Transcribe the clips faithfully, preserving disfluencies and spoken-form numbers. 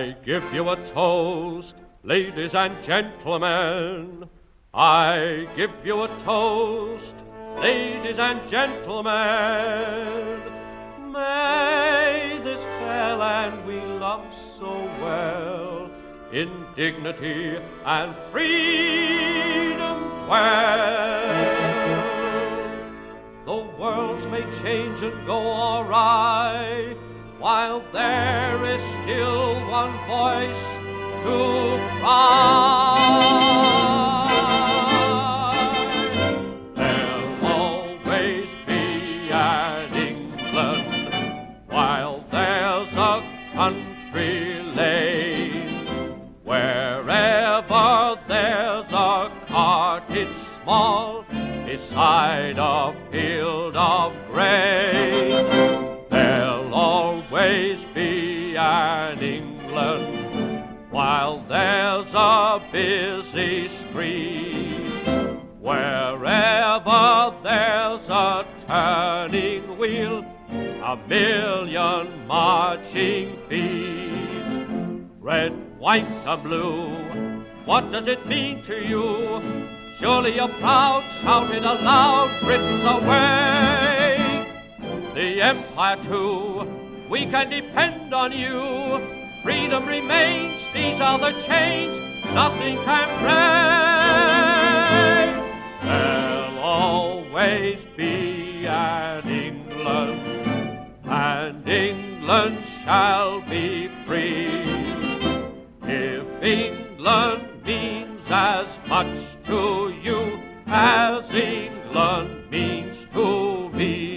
I give you a toast, ladies and gentlemen. I give you a toast, ladies and gentlemen. May this fair land we love so well in dignity and freedom dwell. The worlds may change and go awry, while there is still one voice to cry. There'll always be an England, while there's a country lane. Wherever there's a cottage small beside a field of grain, there'll always be an England while there's a busy street. Wherever there's a turning wheel, a million marching feet. Red, white, and blue, what does it mean to you? Surely you're proud, shout it aloud, Britain's away. The Empire too, we can depend on you. Freedom remains, these are the chains, nothing can break. There'll always be an England, and England shall be free. If England means as much to you as England means to me.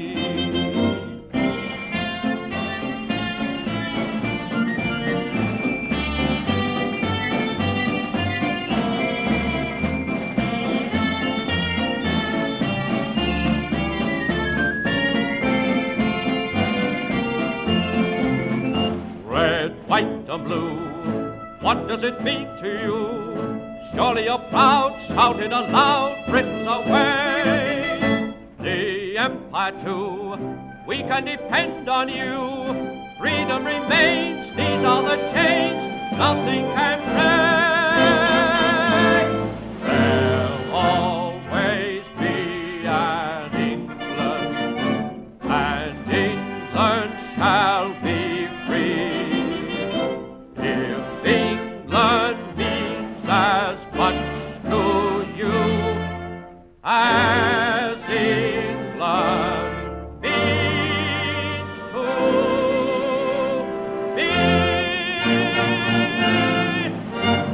Red, white, and blue, what does it mean to you? Surely you're proud, shout it aloud, Britain's away. The Empire too, we can depend on you. Freedom remains, these are the chains, nothing can break. There'll always be an England, and England shall be free. If England means as much to you as England means to me.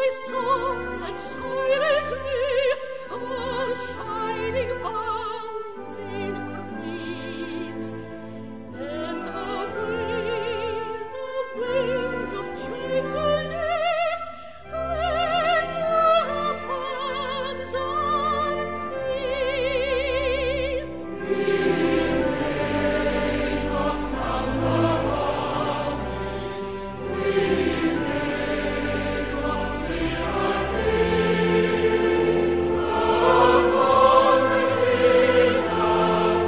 Thank you.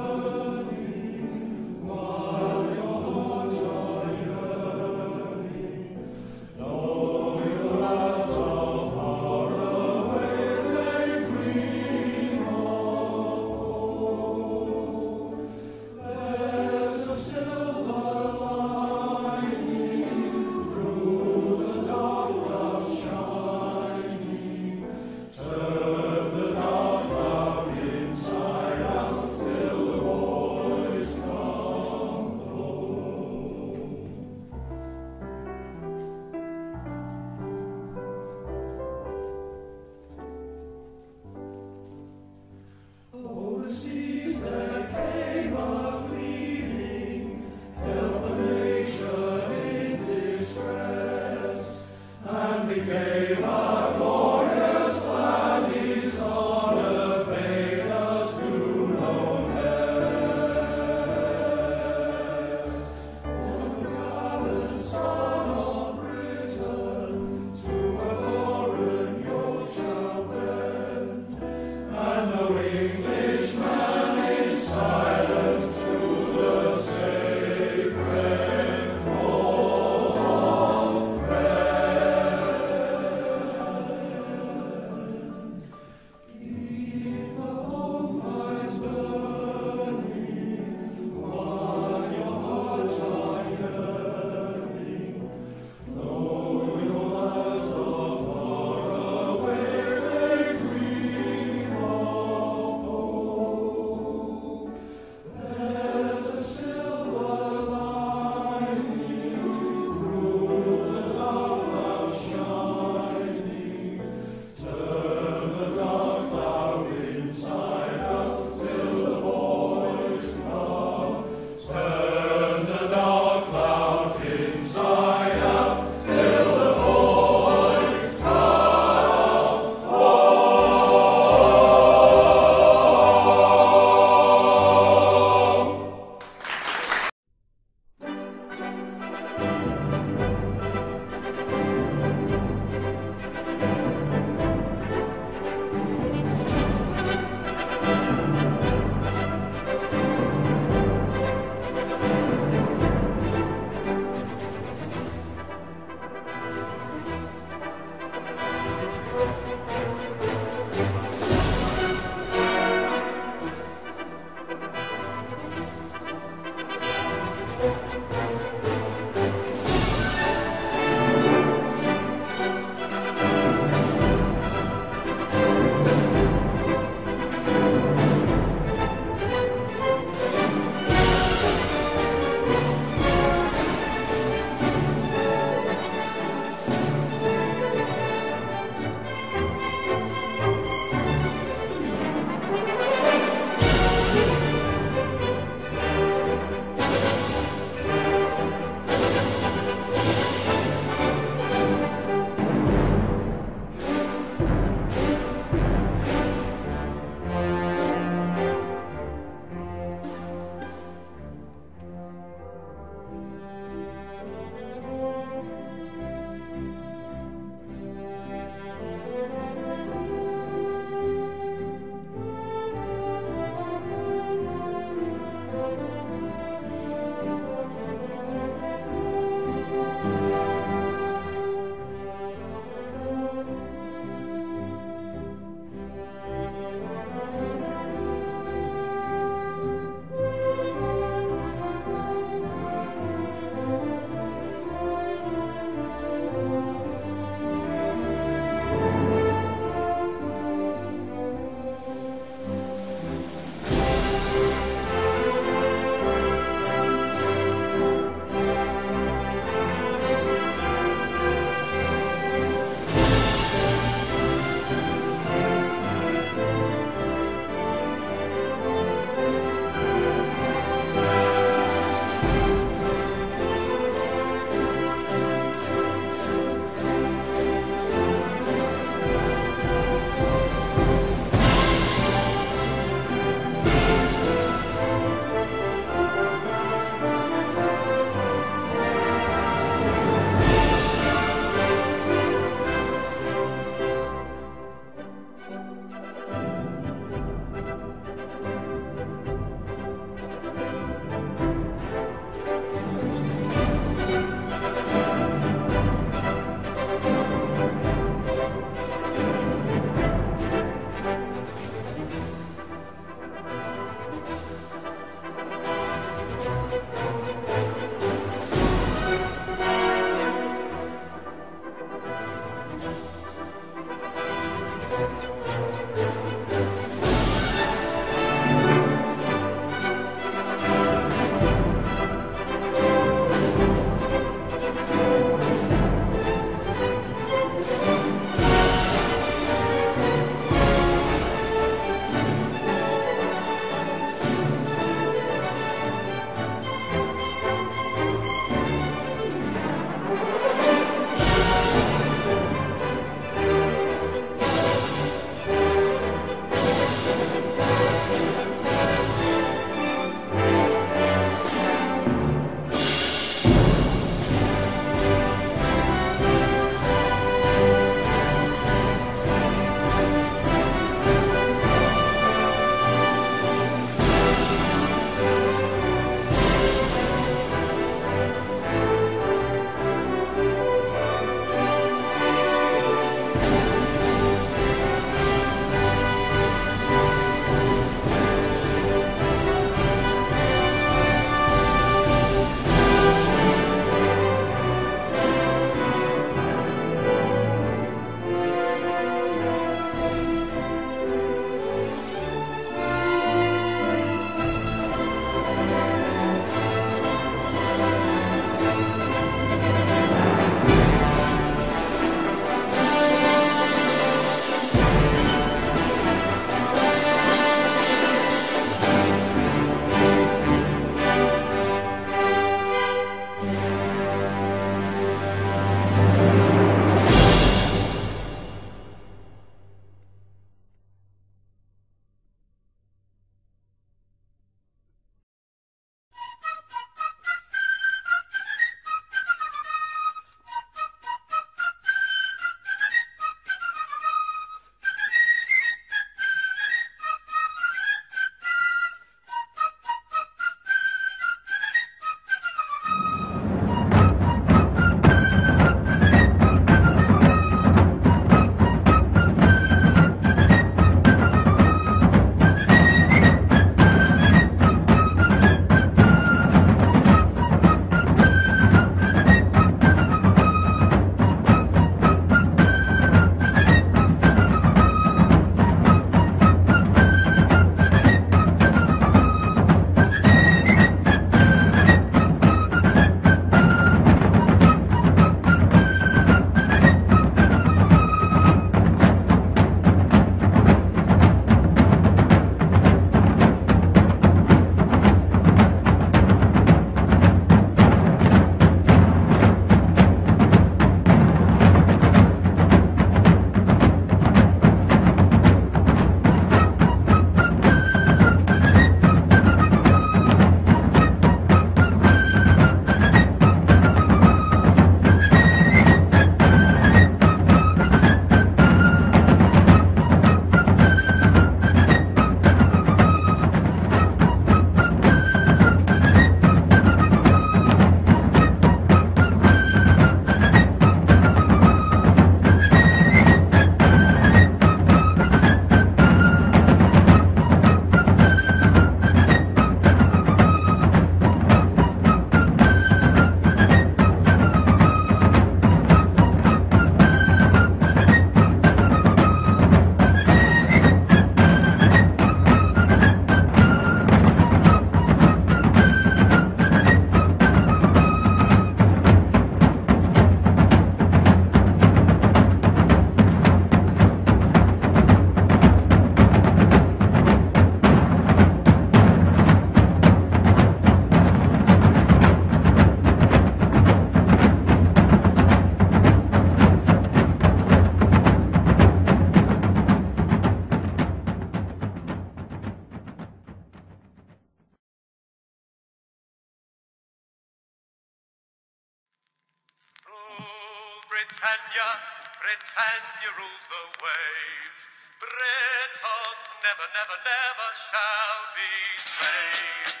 Britannia, Britannia rules the waves. Britons never, never, never shall be slaves.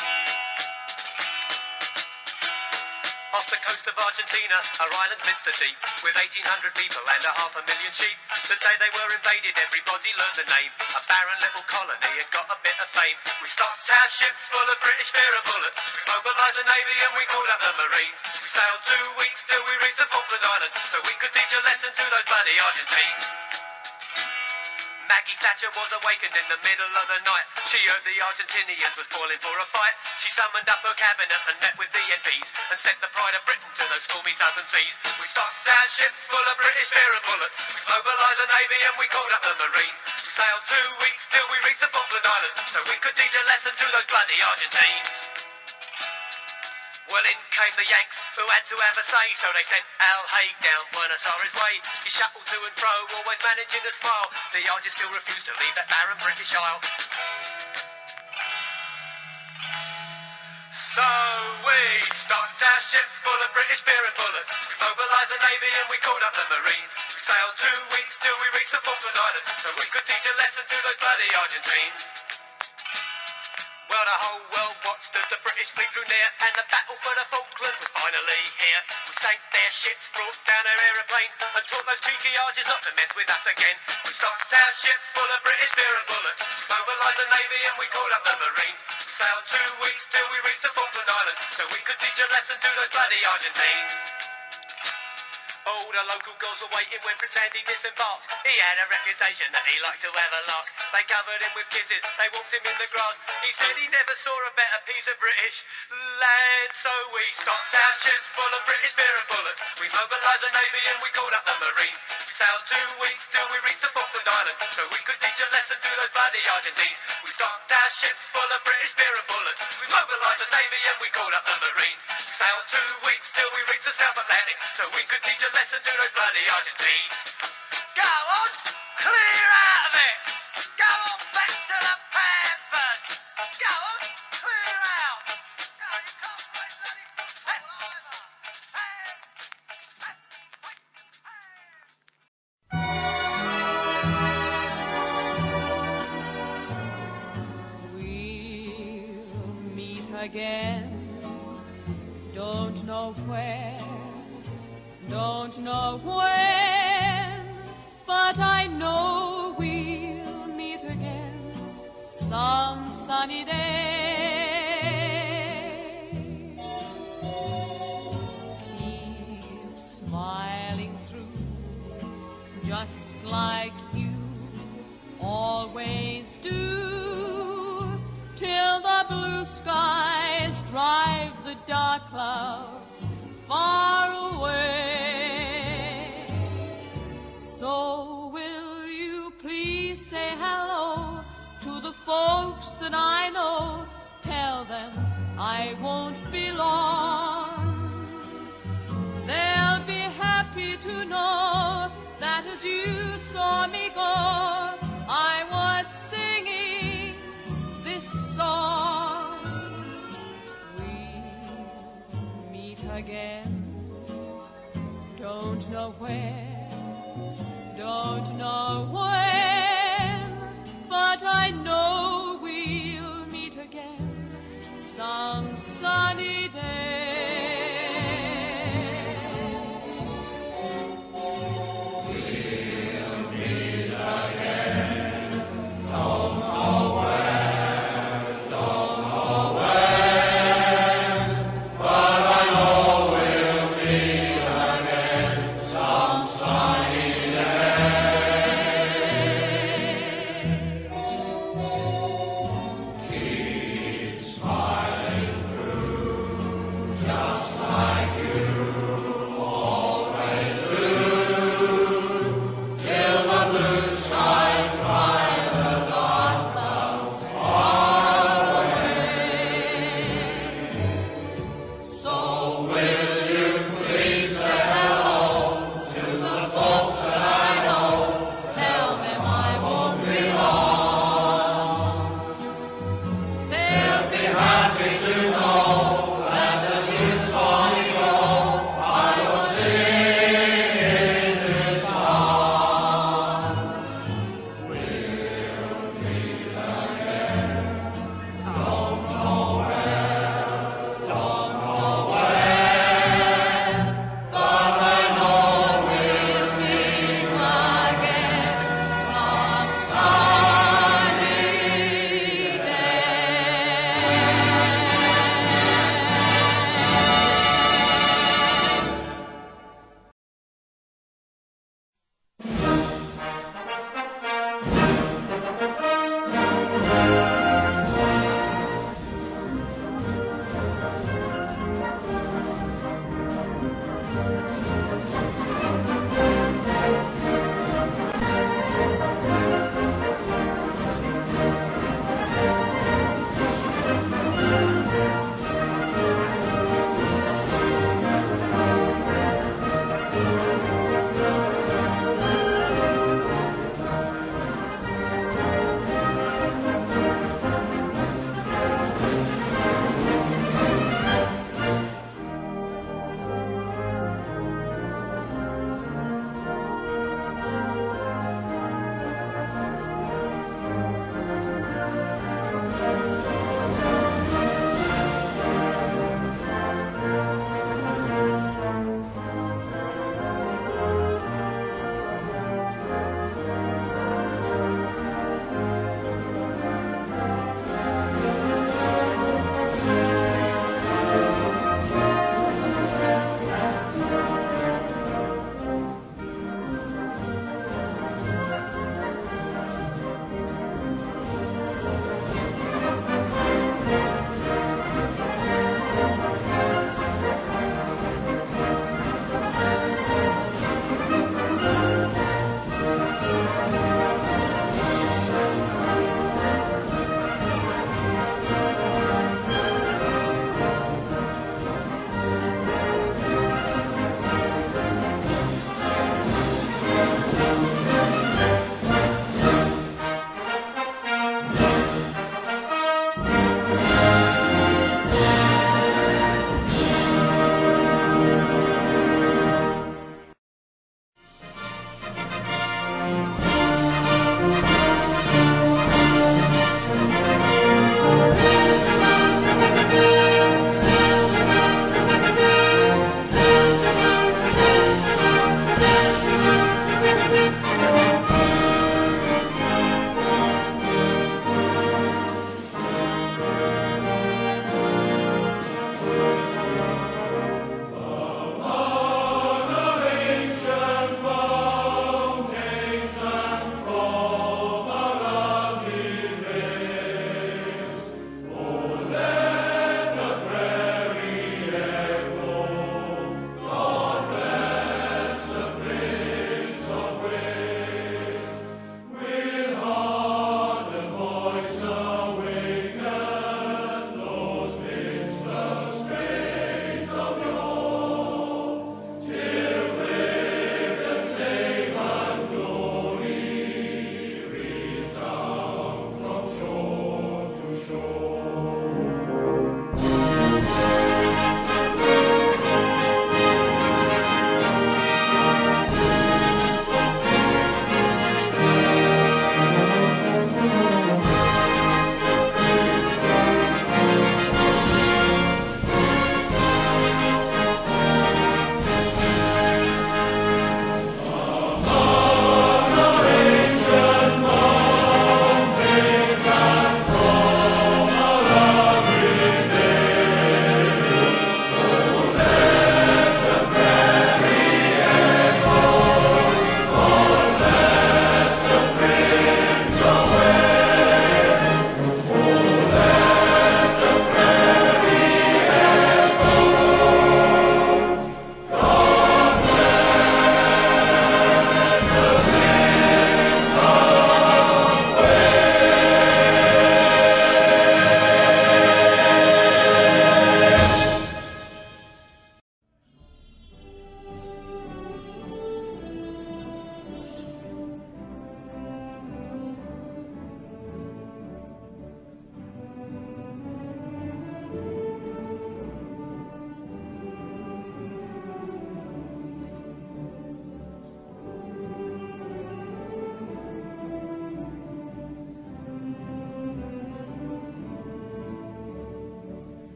Off the coast of Argentina, our island's Minster deep, with eighteen hundred people and a half a million sheep. The day they were invaded, everybody learned the name. A barren little colony and got a bit of fame. We stocked our ships full of British beer and bullets. We mobilised the Navy and we called up the Marines. We sailed two weeks till we reached the Falkland Islands, so we could teach a lesson to those bloody Argentines. Maggie Thatcher was awakened in the middle of the night. She heard the Argentinians was falling for a fight. She summoned up her cabinet and met with the M Ps and sent the pride of Britain to those stormy southern seas. We stocked our ships full of British beer and bullets. We mobilised the Navy and we called up the Marines. We sailed two weeks till we reached the Falkland Islands, so we could teach a lesson to those bloody Argentines. Well, in came the Yanks, who had to have a say, so they sent Al Haig down Buenos Aires way. He shuffled to and fro, always managing to smile. The Argies still refused to leave that barren British Isle. So we stocked our ships full of British beer and bullets. We mobilised the Navy and we called up the Marines. We sailed two weeks till we reached the Falkland Islands, so we could teach a lesson to those bloody Argentines. Well, the whole world watched as the British fleet drew near, and the battle for the Falklands was finally here. We sank their ships, brought down their aeroplanes, and taught those cheeky Argies not to mess with us again. We stocked our ships full of British beer and bullets. We mobilised the Navy and we called up the Marines. We sailed two weeks till we reached the Falkland Islands, so we could teach a lesson to those bloody Argentines. Oh, the local girls were waiting when Prince Andy disembarked. He had a reputation that he liked to have a lark. They covered him with kisses, they walked him in the grass. He said he never saw a better piece of British land. So we stocked our ships full of British beer and bullets. We mobilised the Navy and we called up the Marines. We sailed two weeks till we reached the Falkland Islands, so we could teach a lesson to those bloody Argentines. We stocked our ships full of British beer and bullets. We mobilised the Navy and we called up the Marines. We sailed two weeks till we reached the South Atlantic, so we could teach a lesson to those bloody Argentines. Go on, clear out of it. Go on back to the Pampers. Go on, clear out. Go, you can't play bloody football either. We'll meet again. Don't know where, don't know when, but I know we'll meet again some sunny day. Keep smiling through, just like you always do, till the blue skies drive the dark clouds far away. So will you please say hello to the folks that I know? Tell them I won't be long. They'll be happy to know that as you saw me go, I was singing this song. We'll meet again. Don't know where, don't know when, but I know we'll meet again some sunny day. We'll meet again, don't know where, don't know when, but I know we'll meet again some sunny day.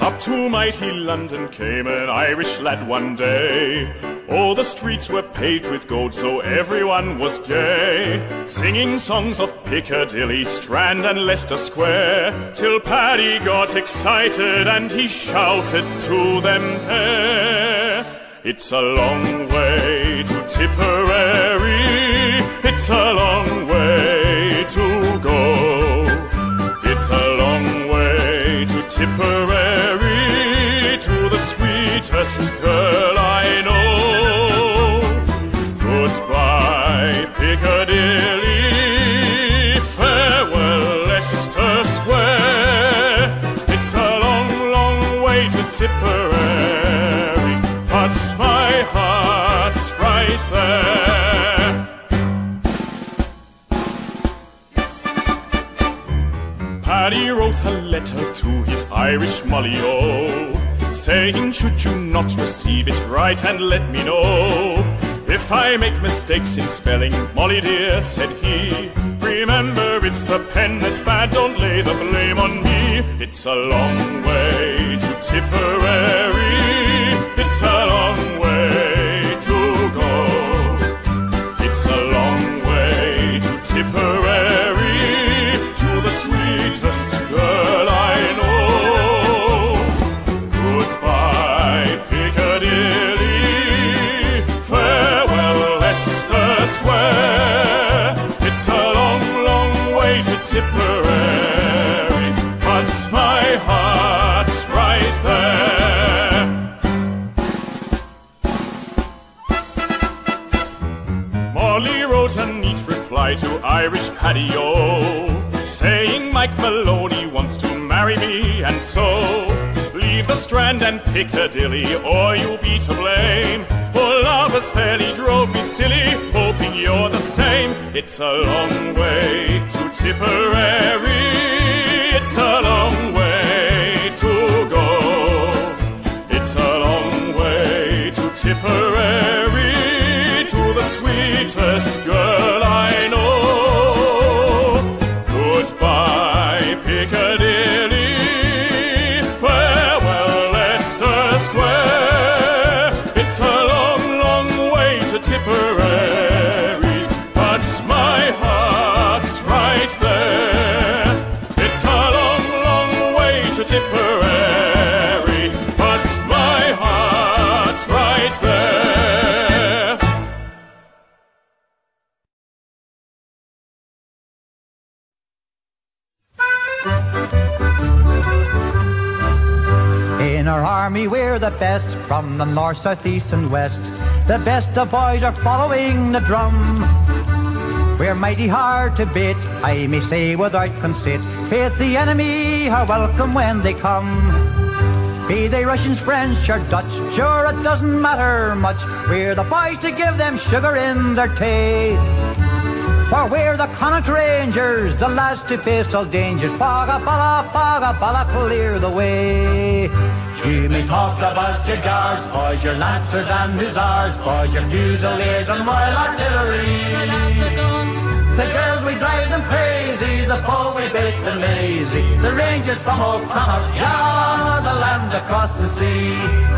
Up to mighty London came an Irish lad one day. All the streets were paved with gold, so everyone was gay, singing songs of Piccadilly, Strand and Leicester Square, till Paddy got excited and he shouted to them there. It's a long way to Tipperary, it's a long way to go. It's a long way to Tipperary, to the sweetest girl I know. Goodbye, Piccadilly, farewell, Leicester Square. It's a long, long way to Tipperary, but my heart's right there. Paddy wrote a letter to his Irish Molly-O, saying, should you not receive it, write and let me know. If I make mistakes in spelling, Molly dear, said he, remember it's the pen that's bad, don't lay the blame on me. It's a long way to Tipperary, it's a long way to go. It's a long way to Tipperary, to the sweetest girl I know. Goodbye, Piccadilly, farewell, Leicester Square. It's a long, long way to Tipperary, but my heart's right there. Molly wrote a neat reply to Irish Paddy-O, saying Mike Maloney wants to marry me, and so leave the Strand and Piccadilly, or you'll be to blame. For lovers fairly drove me silly, hoping you're the same. It's a long way to Tipperary, it's a long way to go. It's a long way to Tipperary, to the sweetest girl I know. Goodbye, Piccadilly, farewell, Leicester Square. It's a long, long way to Tipperary, but my heart's right there. It's a long, long way to Tipperary, but my heart's right there. In our army we're the best, from the north, south, east and west. The best of boys are following the drum. We're mighty hard to beat, I may say without conceit. Faith, the enemy are welcome when they come. Be they Russians, French or Dutch, sure it doesn't matter much. We're the boys to give them sugar in their tea. For we're the Connaught Rangers, the lads to face all dangers. Faga bala, faga bala, clear the way. You may talk about your guards, boys, your lancers and hussars, boys, your fusiliers and royal artillery. The girls we drive them crazy, the foe we bait them lazy. The Rangers from old Connaught, yeah, the land across the sea.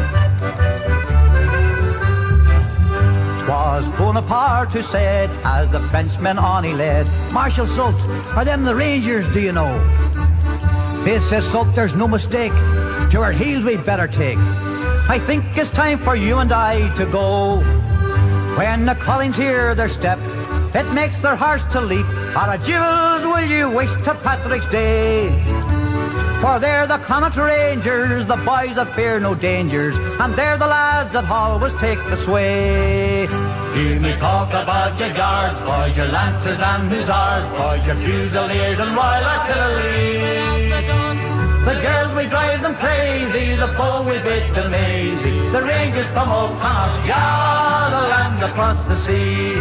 'Twas Bonaparte who said, as the Frenchmen on he led, Marshal Soult, are them the Rangers, do you know? Faith, says Soult, there's no mistake, to our heels we better take. I think it's time for you and I to go. When the Collins hear their step, it makes their hearts to leap. Our jewels will you waste to Patrick's Day? For they're the Connaught Rangers, the boys that fear no dangers, and they're the lads that always take the sway. You may talk about your guards, boys, your lancers and hussars, boys, your fusiliers and royal artillery. The girls we drive them crazy, the foe we bait them lazy. The Rangers from old Connaught, yeah, the land across the sea.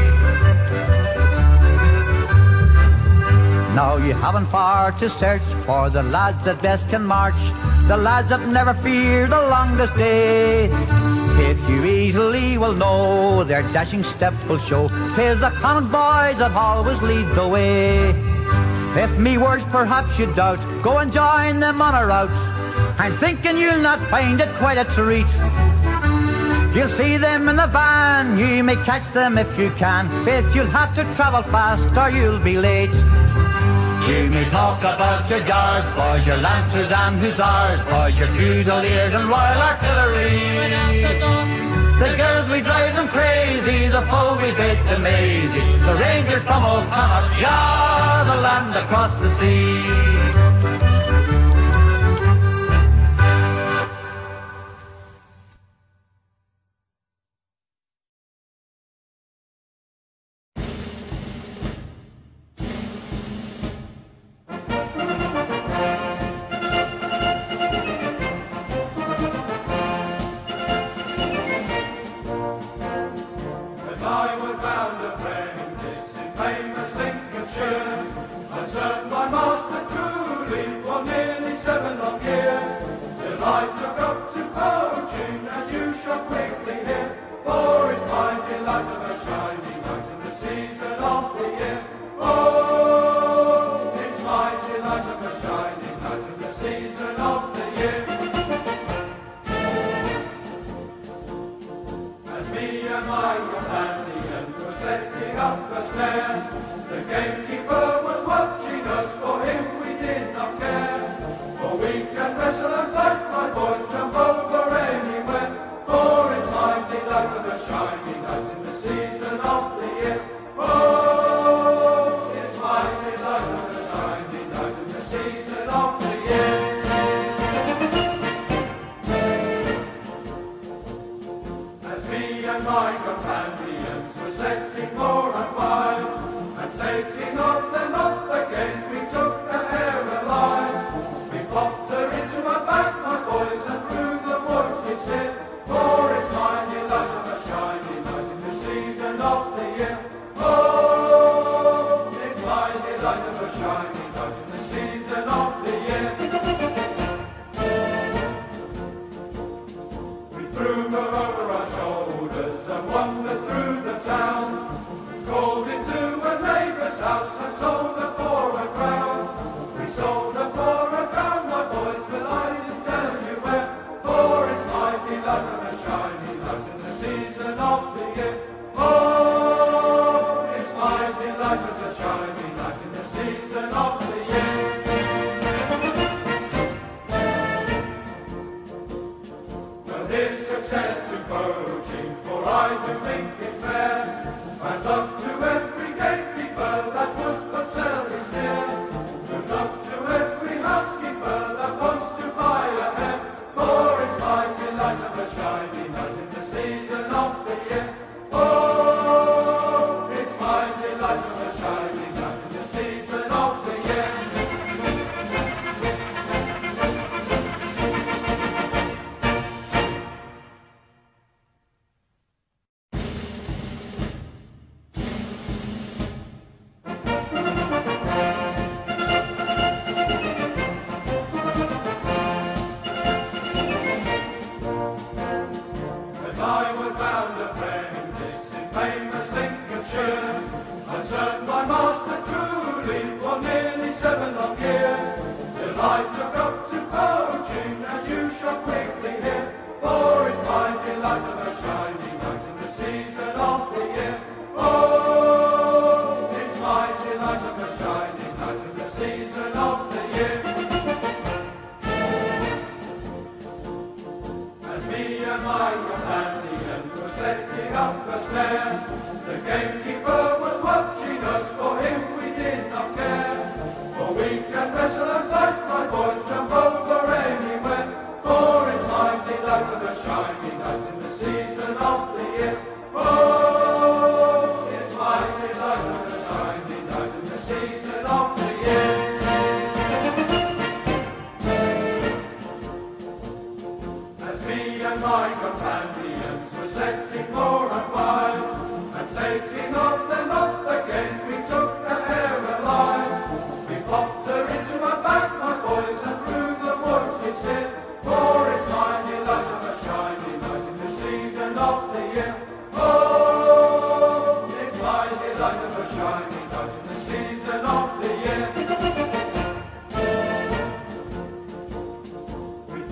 Now you haven't far to search for the lads that best can march, the lads that never fear the longest day. If you easily will know, their dashing step will show, 'tis the Connaught boys that always lead the way. If me words perhaps you doubt, go and join them on a rout. I'm thinking you'll not find it quite a treat. You'll see them in the van, you may catch them if you can. Faith, you'll have to travel fast or you'll be late. You may talk about your guards, boys, your lancers and hussars, boys, your fusiliers and royal artillery. The girls, we drive them crazy, the foe we bid them easy. The Rangers from Old Connaught, yeah, the land across the sea.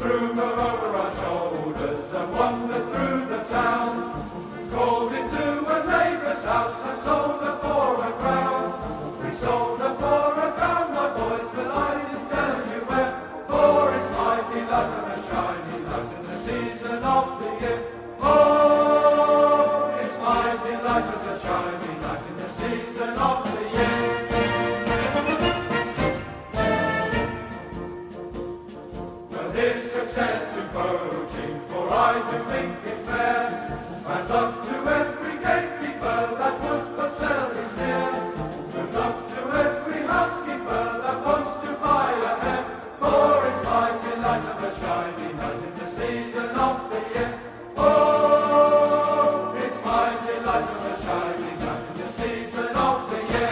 threw them over our shoulders and wandered through the town. Called into a neighbour's house and sold her for a crown. We sold her for a crown, my boys, but I didn't tell you where. For it's mighty light and a shiny light in the season of the year. Oh, it's mighty light and a shiny light in the season of the year. Well, here's success to poaching, for I do think it's fair. And luck to every gatekeeper that would but sell his deer. Good luck to every housekeeper that wants to buy a hen. For it's mighty light of a shiny night in the season of the year. Oh, it's mighty light of a shiny night in the season of the year.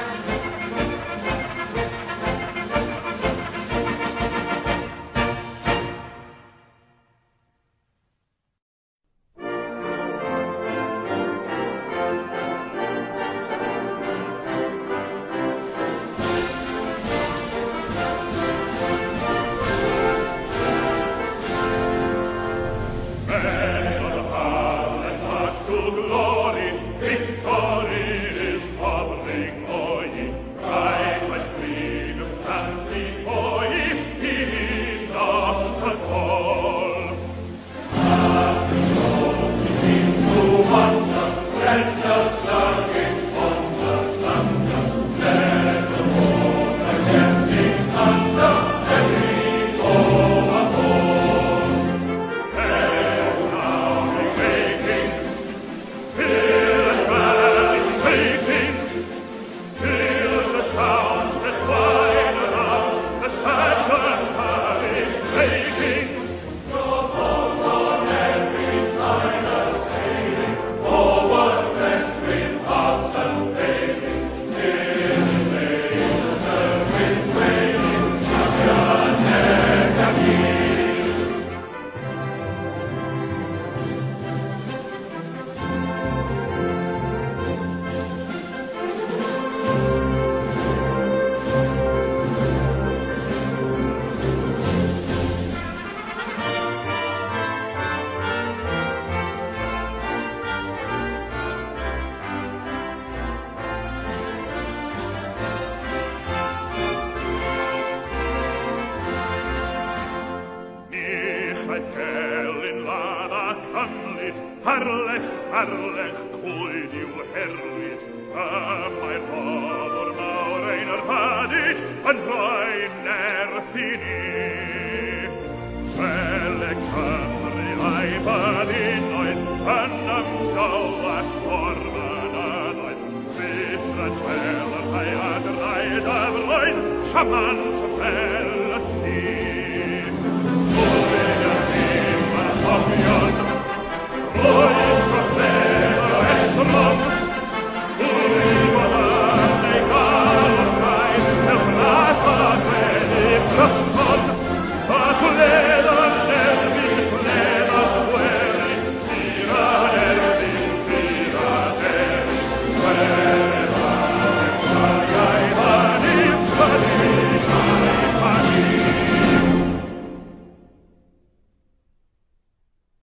Herlech, herlech, coed yw herwyd, a mae rodd o'r mawr ein ar hadid yn rhoi nerth i ni. Fel y Cymru a'i badinoedd yn ymgywall o'r mynyddoedd, fydd y tel yr rhai adraid a roedd chamant fel